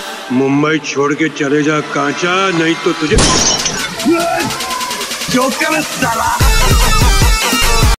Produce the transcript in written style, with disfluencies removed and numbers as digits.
मुंबई छोड़ के चले जा कांचा, नहीं तो तुझे जोकर साला।